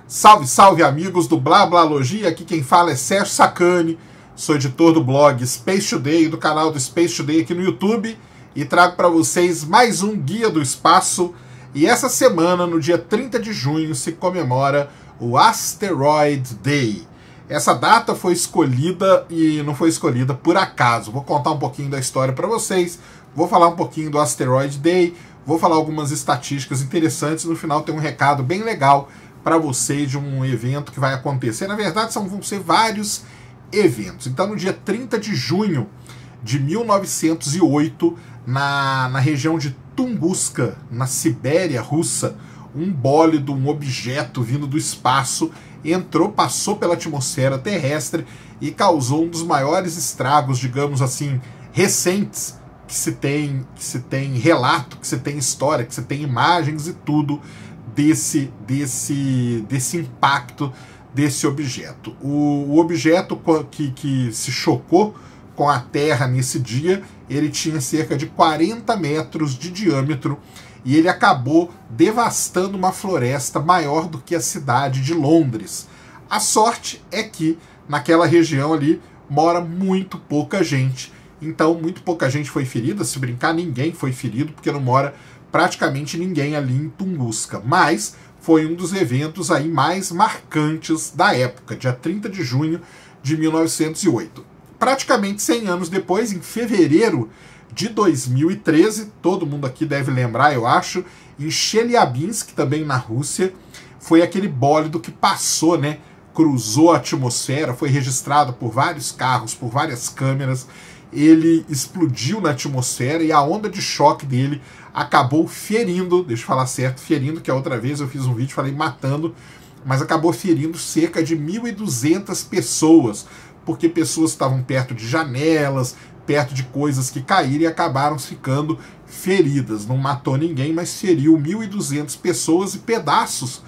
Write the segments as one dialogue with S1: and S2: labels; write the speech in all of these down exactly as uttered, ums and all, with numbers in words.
S1: Salve, salve amigos do Blablalogia, aqui quem fala é Sérgio Sacani, sou editor do blog Space Today e do canal do Space Today aqui no YouTube e trago para vocês mais um Guia do Espaço. E essa semana, no dia trinta de junho, se comemora o Asteroid Day. Essa data foi escolhida e não foi escolhida por acaso. Vou contar um pouquinho da história para vocês, vou falar um pouquinho do Asteroid Day, vou falar algumas estatísticas interessantes e no final tem um recado bem legal para vocês de um evento que vai acontecer. Na verdade, são, vão ser vários eventos. Então, no dia trinta de junho de mil novecentos e oito, na, na região de Tunguska, na Sibéria russa, um bólido, um objeto vindo do espaço, entrou, passou pela atmosfera terrestre e causou um dos maiores estragos, digamos assim, recentes que se tem, que se tem relato, que se tem história, que se tem imagens e tudo desse, desse, desse impacto desse objeto. O, o objeto que, que se chocou com a Terra nesse dia, ele tinha cerca de quarenta metros de diâmetro e ele acabou devastando uma floresta maior do que a cidade de Londres. A sorte é que naquela região ali mora muito pouca gente, então muito pouca gente foi ferida, se brincar ninguém foi ferido, porque não mora praticamente ninguém ali em Tunguska, mas foi um dos eventos aí mais marcantes da época, dia trinta de junho de mil novecentos e oito. Praticamente cem anos depois, em fevereiro de dois mil e treze, todo mundo aqui deve lembrar, eu acho, em Chelyabinsk, também na Rússia, foi aquele bólido que passou, né, cruzou a atmosfera, foi registrado por vários carros, por várias câmeras, ele explodiu na atmosfera e a onda de choque dele acabou ferindo, deixa eu falar certo, ferindo, que a outra vez eu fiz um vídeo, falei matando, mas acabou ferindo cerca de mil e duzentas pessoas, porque pessoas estavam perto de janelas, perto de coisas que caíram e acabaram ficando feridas. Não matou ninguém, mas feriu mil e duzentas pessoas e pedaços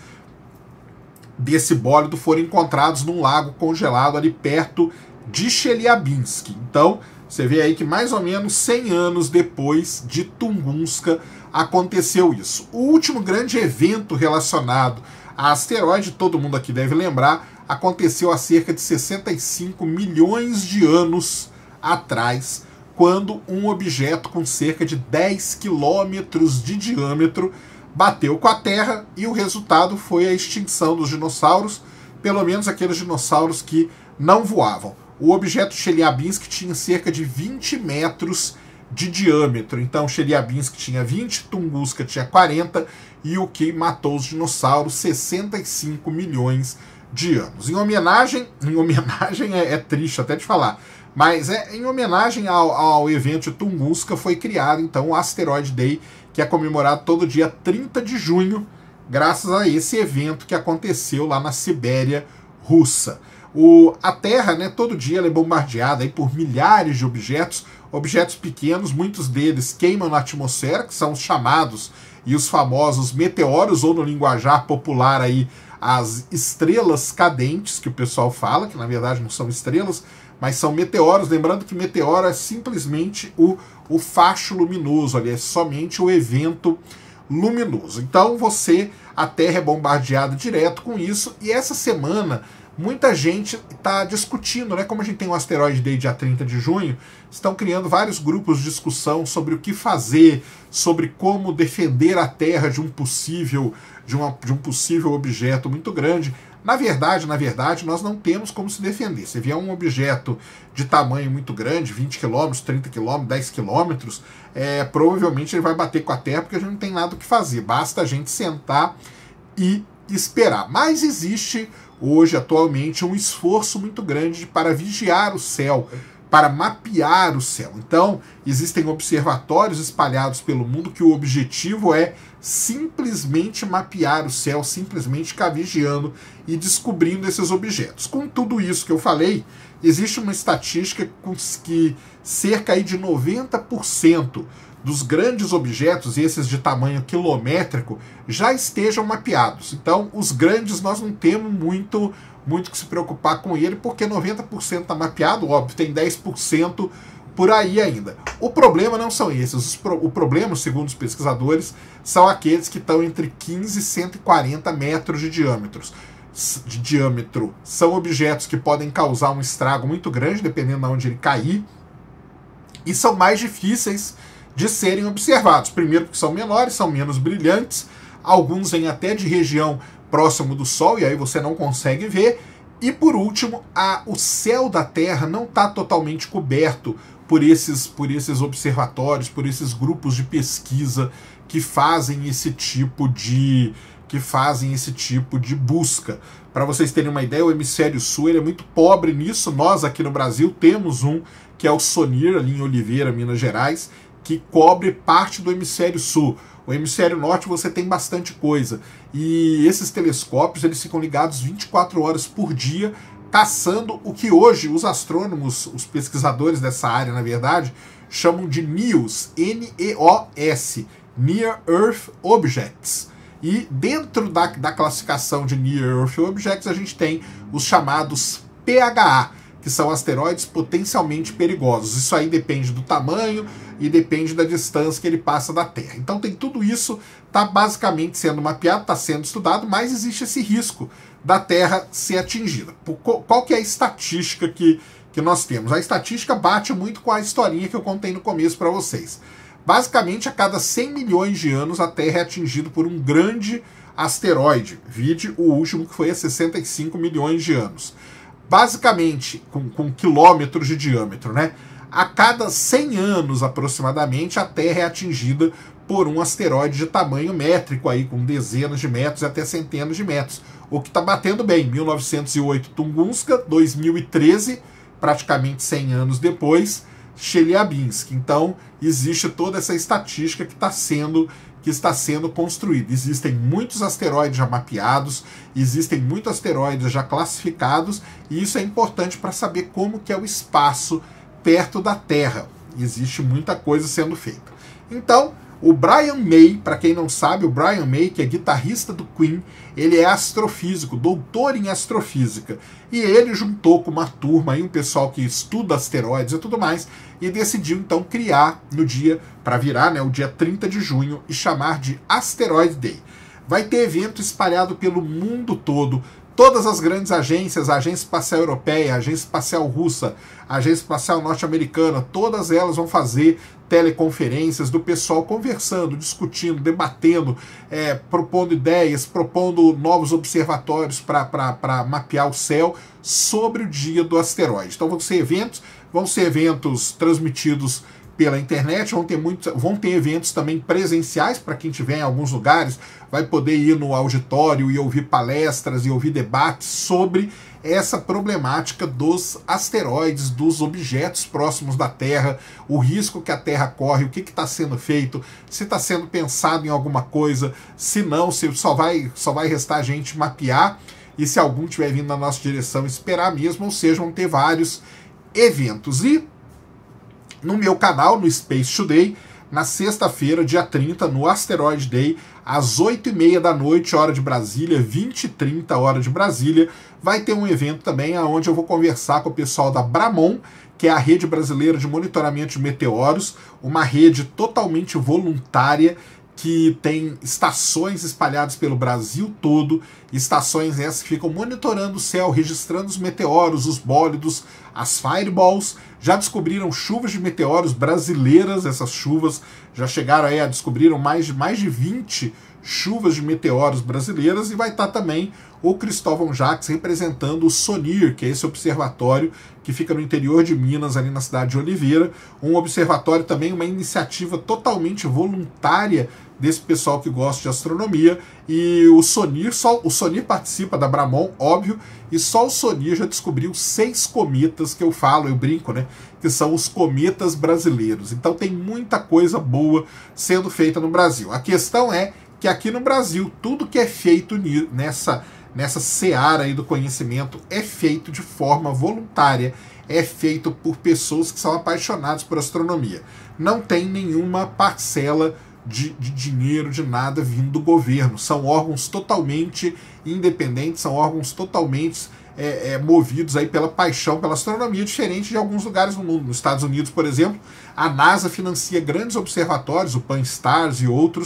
S1: desse bólido foram encontrados num lago congelado ali perto de Chelyabinsk. Então, você vê aí que mais ou menos cem anos depois de Tunguska aconteceu isso. O último grande evento relacionado a asteroide, todo mundo aqui deve lembrar, aconteceu há cerca de sessenta e cinco milhões de anos atrás, quando um objeto com cerca de dez quilômetros de diâmetro bateu com a Terra e o resultado foi a extinção dos dinossauros, pelo menos aqueles dinossauros que não voavam. O objeto Chelyabinsk tinha cerca de vinte metros de diâmetro, então Chelyabinsk tinha vinte, Tunguska tinha quarenta e o que matou os dinossauros sessenta e cinco milhões de anos. Em homenagem, em homenagem é, é triste até de falar, mas é em homenagem ao, ao evento de Tunguska foi criado então o Asteroid Day, que é comemorado todo dia trinta de junho, graças a esse evento que aconteceu lá na Sibéria russa. O, a Terra, né, todo dia ela é bombardeada aí por milhares de objetos, objetos pequenos, muitos deles queimam na atmosfera, que são os chamados e os famosos meteoros, ou no linguajar popular aí, as estrelas cadentes, que o pessoal fala, que na verdade não são estrelas, mas são meteoros. Lembrando que meteoro é simplesmente o, o facho luminoso, ali é somente o evento luminoso. Então você, a Terra é bombardeada direto com isso, e essa semana muita gente está discutindo, né? Como a gente tem o Asteroid Day dia trinta de junho, estão criando vários grupos de discussão sobre o que fazer, sobre como defender a Terra de um possível, de, uma, de um possível objeto muito grande. Na verdade, na verdade, nós não temos como se defender. Se vier um objeto de tamanho muito grande, vinte quilômetros, trinta quilômetros, dez quilômetros, é, provavelmente ele vai bater com a Terra porque a gente não tem nada o que fazer. Basta a gente sentar e esperar. Mas existe hoje, atualmente, um esforço muito grande para vigiar o céu, para mapear o céu. Então, existem observatórios espalhados pelo mundo que o objetivo é simplesmente mapear o céu, simplesmente ficar vigiando e descobrindo esses objetos. Com tudo isso que eu falei, existe uma estatística que cerca aí de noventa por cento dos grandes objetos, esses de tamanho quilométrico, já estejam mapeados. Então, os grandes nós não temos muito muito que se preocupar com ele, porque noventa por cento está mapeado, óbvio, tem dez por cento por aí ainda. O problema não são esses. O problema, segundo os pesquisadores, são aqueles que estão entre quinze e cento e quarenta metros de diâmetro. de diâmetro são objetos que podem causar um estrago muito grande, dependendo de onde ele cair, e são mais difíceis de serem observados. Primeiro porque são menores, são menos brilhantes, alguns vêm até de região próximo do Sol, e aí você não consegue ver, e por último, a, o céu da Terra não está totalmente coberto por esses, por esses observatórios, por esses grupos de pesquisa que fazem esse tipo de... que fazem esse tipo de busca. Para vocês terem uma ideia, o hemisfério sul ele é muito pobre nisso. Nós aqui no Brasil temos um, que é o SONIR, ali em Oliveira, Minas Gerais, que cobre parte do hemisfério sul. O hemisfério norte você tem bastante coisa. E esses telescópios eles ficam ligados vinte e quatro horas por dia, caçando o que hoje os astrônomos, os pesquisadores dessa área, na verdade, chamam de NEOS, N E O S, Near Earth Objects. E dentro da, da classificação de Near Earth Objects, a gente tem os chamados P H A, que são asteroides potencialmente perigosos. Isso aí depende do tamanho e depende da distância que ele passa da Terra. Então tem tudo isso, está basicamente sendo mapeado, está sendo estudado, mas existe esse risco da Terra ser atingida. Qual que é a estatística que, que nós temos? A estatística bate muito com a historinha que eu contei no começo para vocês. Basicamente, a cada cem milhões de anos, a Terra é atingida por um grande asteroide. Vide o último, que foi há sessenta e cinco milhões de anos. Basicamente, com, com quilômetros de diâmetro, né? A cada cem anos, aproximadamente, a Terra é atingida por um asteroide de tamanho métrico, aí, com dezenas de metros e até centenas de metros. O que está batendo bem. mil novecentos e oito, Tunguska. dois mil e treze, praticamente cem anos depois, Chelyabinsk. Então, existe toda essa estatística que está sendo, que está sendo construída. Existem muitos asteroides já mapeados, existem muitos asteroides já classificados, e isso é importante para saber como que é o espaço perto da Terra. Existe muita coisa sendo feita. Então, o Brian May, para quem não sabe, o Brian May, que é guitarrista do Queen, ele é astrofísico, doutor em astrofísica. E ele juntou com uma turma, aí, um pessoal que estuda asteroides e tudo mais, e decidiu então criar no dia, para virar, né, o dia trinta de junho, e chamar de Asteroid Day. Vai ter evento espalhado pelo mundo todo. Todas as grandes agências, a Agência Espacial Europeia, a Agência Espacial Russa, a Agência Espacial Norte-Americana, todas elas vão fazer teleconferências do pessoal conversando, discutindo, debatendo, é, propondo ideias, propondo novos observatórios para mapear o céu sobre o dia do asteroide. Então vão ser eventos, vão ser eventos transmitidos pela internet, vão ter, muitos, vão ter eventos também presenciais, para quem estiver em alguns lugares, vai poder ir no auditório e ouvir palestras e ouvir debates sobre essa problemática dos asteroides, dos objetos próximos da Terra, o risco que a Terra corre, o que está sendo feito, se está sendo pensado em alguma coisa, se não, se só vai, só vai restar a gente mapear, e se algum estiver vindo na nossa direção, esperar mesmo, ou seja, vão ter vários eventos. E no meu canal, no Space Today, na sexta-feira, dia trinta, no Asteroid Day, às oito e meia da noite, hora de Brasília, vinte e trinta, hora de Brasília, vai ter um evento também onde eu vou conversar com o pessoal da Bramon, que é a Rede Brasileira de Monitoramento de Meteoros, uma rede totalmente voluntária que tem estações espalhadas pelo Brasil todo, estações essas que ficam monitorando o céu, registrando os meteoros, os bólidos, as fireballs. Já descobriram chuvas de meteoros brasileiras, essas chuvas já chegaram aí a descobriram mais de, mais de vinte chuvas de meteoros brasileiras, e vai estar também o Cristóvão Jacques representando o SONIR, que é esse observatório que fica no interior de Minas, ali na cidade de Oliveira, um observatório também, uma iniciativa totalmente voluntária desse pessoal que gosta de astronomia, e o SONIR, só, o SONIR participa da Bramon, óbvio, e só o SONIR já descobriu seis cometas que eu falo, eu brinco, né, que são os cometas brasileiros. Então tem muita coisa boa sendo feita no Brasil. A questão é que aqui no Brasil, tudo que é feito nessa, nessa seara aí do conhecimento é feito de forma voluntária, é feito por pessoas que são apaixonadas por astronomia. Não tem nenhuma parcela de, de dinheiro, de nada vindo do governo. São órgãos totalmente independentes, são órgãos totalmente é, é, movidos aí pela paixão pela astronomia, diferente de alguns lugares no mundo. Nos Estados Unidos, por exemplo, a NASA financia grandes observatórios, o Pan-STARRS e outros,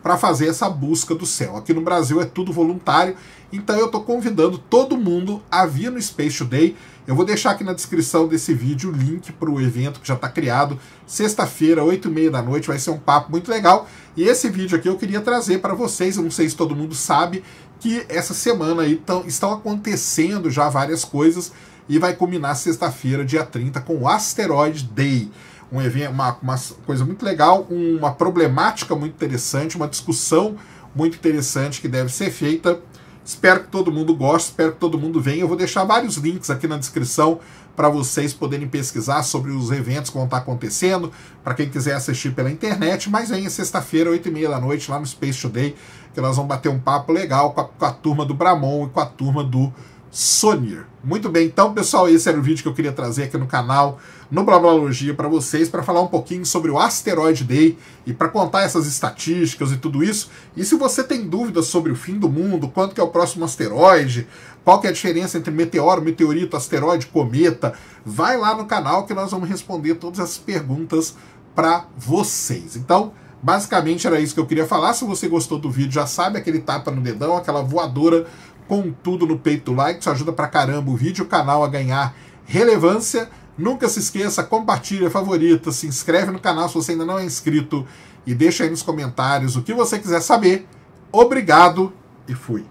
S1: para fazer essa busca do céu. Aqui no Brasil é tudo voluntário, então eu estou convidando todo mundo a vir no Space Today. Eu vou deixar aqui na descrição desse vídeo o link para o evento que já está criado. Sexta-feira, oito e meia da noite, vai ser um papo muito legal. E esse vídeo aqui eu queria trazer para vocês, eu não sei se todo mundo sabe, que essa semana aí tão, estão acontecendo já várias coisas e vai culminar sexta-feira, dia trinta, com o Asteroid Day. Um evento, uma, uma coisa muito legal, uma problemática muito interessante, uma discussão muito interessante que deve ser feita. Espero que todo mundo goste, espero que todo mundo venha. Eu vou deixar vários links aqui na descrição para vocês poderem pesquisar sobre os eventos que vão estar acontecendo, para quem quiser assistir pela internet, mas venha sexta-feira, oito e meia da noite, lá no Space Today, que nós vamos bater um papo legal com a, com a turma do Bramon e com a turma do Sonir. Muito bem, então, pessoal, esse era o vídeo que eu queria trazer aqui no canal, no Blablalogia, para vocês, para falar um pouquinho sobre o Asteroid Day e para contar essas estatísticas e tudo isso. E se você tem dúvidas sobre o fim do mundo, quanto que é o próximo asteroide, qual que é a diferença entre meteoro, meteorito, asteroide, cometa, vai lá no canal que nós vamos responder todas essas perguntas para vocês. Então, basicamente era isso que eu queria falar. Se você gostou do vídeo, já sabe, aquele tapa no dedão, aquela voadora com tudo no peito do like, isso ajuda pra caramba o vídeo, o canal a ganhar relevância. Nunca se esqueça, compartilha, favorita, se inscreve no canal se você ainda não é inscrito e deixa aí nos comentários o que você quiser saber. Obrigado e fui.